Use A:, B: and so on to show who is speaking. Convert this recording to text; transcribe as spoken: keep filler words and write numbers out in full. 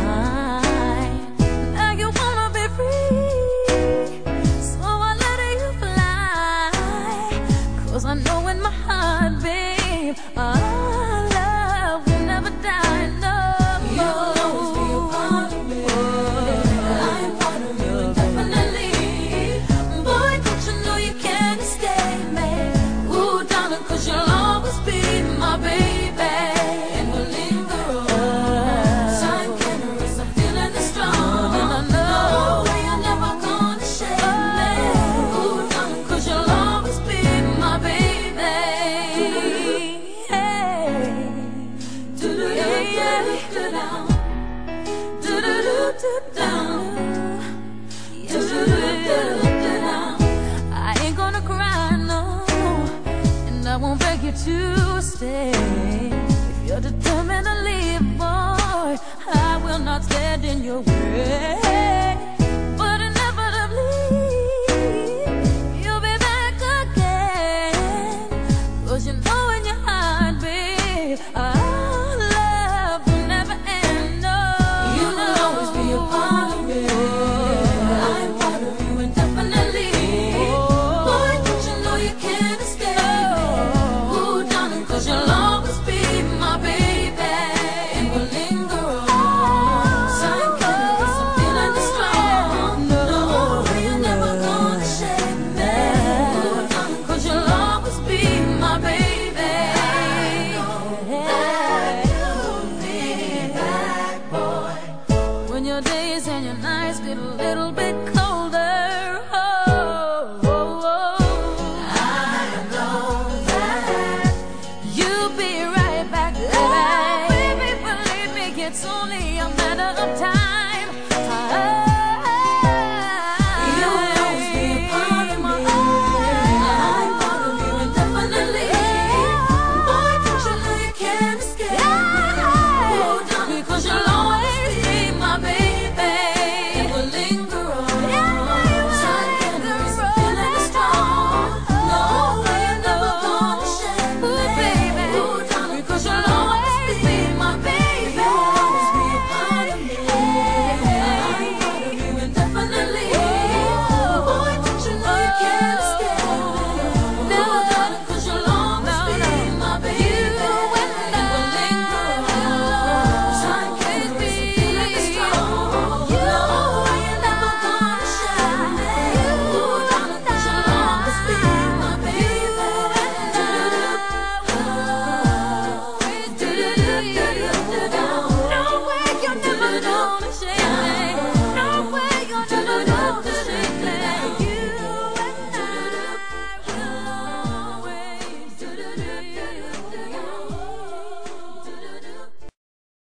A: mine. Now you wanna be free, so I let you fly. Cause I know in my heart, babe, our love will never die, no.
B: You'll always be a part of me. I'm part of you indefinitely. Boy, don't you know you can't escape me. Ooh, darling, cause you'll always be my baby. And we'll linger on. Time can't erase the feeling that's strong. No way you're never gonna shake me. Ooh, darling, cause you'll always be my baby.
A: Hey,
B: Do-do-do-do-do-down. Do-do-do-do-down. Do-do-do-do-do-down.
A: I ain't gonna cry, no, and I won't beg you to stay. If you're determined to leave, boy, I will not stand in your way. But inevitably, you'll be back again. Cause you know in your heart, babe, our love will never end, no.
B: You will always be a part of me. I'm part of you indefinitely. Boy, don't you know you can't escape me. Ooh, darling, cause you'll always be my baby. And we'll linger on. Time can't erase the feeling that's strong. No way you're never gonna shake me. Ooh, darling, cause you'll always be my baby. That you'll be back, boy.
A: When your days and your nights get a little bit